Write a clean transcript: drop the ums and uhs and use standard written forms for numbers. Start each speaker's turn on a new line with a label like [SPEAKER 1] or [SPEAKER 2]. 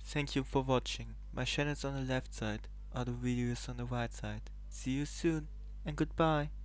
[SPEAKER 1] Thank you for watching. My channel is on the left side, other videos on the right side. See you soon and goodbye.